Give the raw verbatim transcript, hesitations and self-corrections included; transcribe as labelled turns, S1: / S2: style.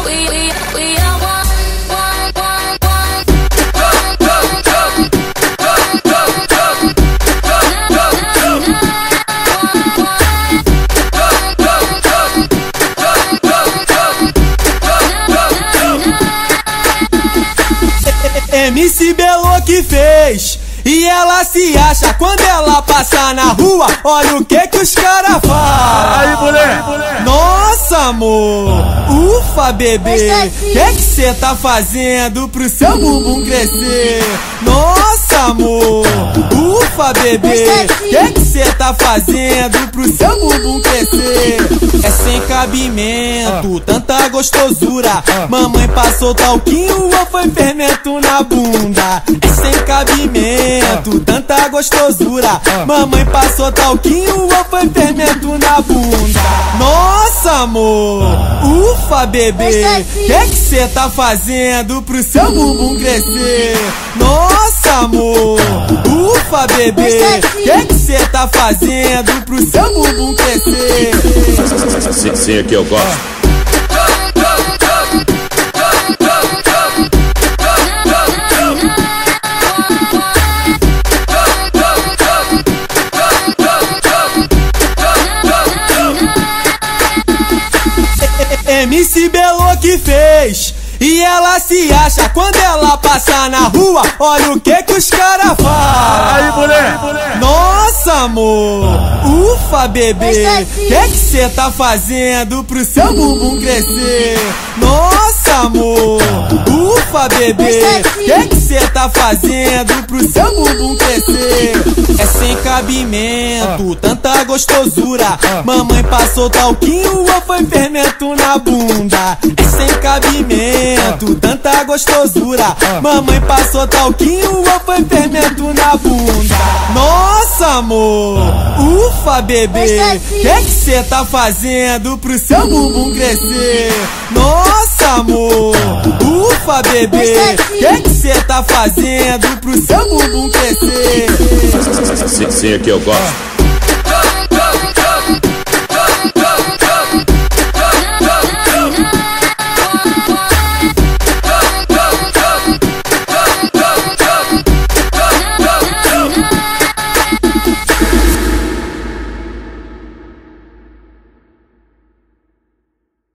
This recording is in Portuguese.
S1: we, we, we are one, one, one, one.
S2: M C Belô que fez, e ela se acha quando ela passa na rua. Olha o que que os caras falam.
S3: Aí, mulher.
S2: Nossa, amor, ufa, bebê, que que cê tá fazendo pro seu bumbum crescer? Nossa, amor, ufa, bebê, que que cê tá fazendo pro seu bumbum crescer? É sem cabimento, tanta gostosura. Mamãe passou talquinho ou foi fermento na bunda? É sem cabimento, tanta gostosura. Mamãe passou talquinho ou foi fermento na bunda? Nossa, amor, ufa, bebê, que que cê tá fazendo pro seu bumbum crescer? Nossa, amor, ufa, bebê, que que cê tá fazendo pro seu bumbum crescer?
S3: Sim, sim, aqui eu gosto.
S2: M C Belô que fez, e ela se acha quando ela passa na rua. Olha o que que os caras falam.
S3: Aí, mulher.
S2: Nossa, amor, ufa, bebê, que que cê tá fazendo pro seu bumbum crescer? Nossa, amor, ufa, bebê, que que cê tá fazendo pro seu bumbum crescer? É sem cabimento, tanta gostosura. Mamãe passou talquinho ou foi fermento na bunda? É sem cabimento, tanta gostosura. Mamãe passou talquinho ou foi fermento na bunda? Nossa, amor, ufa, bebê, que que cê tá fazendo pro seu bumbum crescer? Nossa, amor, ufa, bebê, que que cê tá fazendo pro seu bumbum crescer?
S3: Sim, sim, aqui eu gosto.